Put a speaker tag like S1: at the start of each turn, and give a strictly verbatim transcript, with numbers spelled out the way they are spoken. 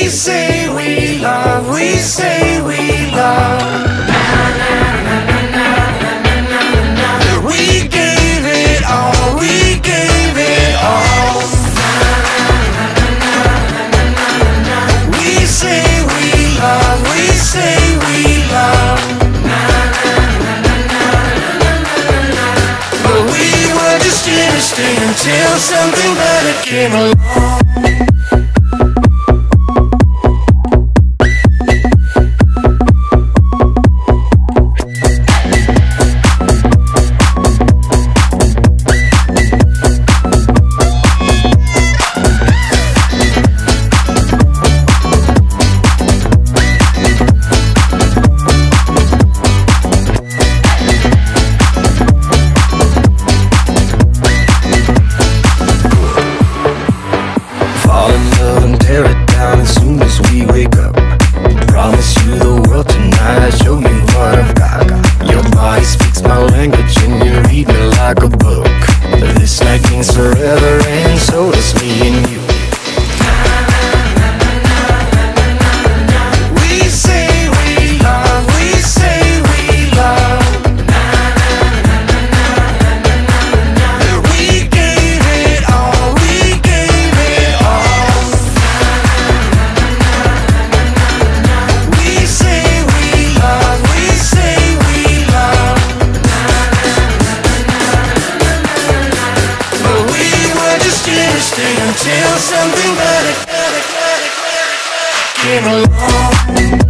S1: We say we love, we say we love. We gave it all, we gave it all. We say we love, we say we love. But we were just innocent until something better came along. Until something better came along.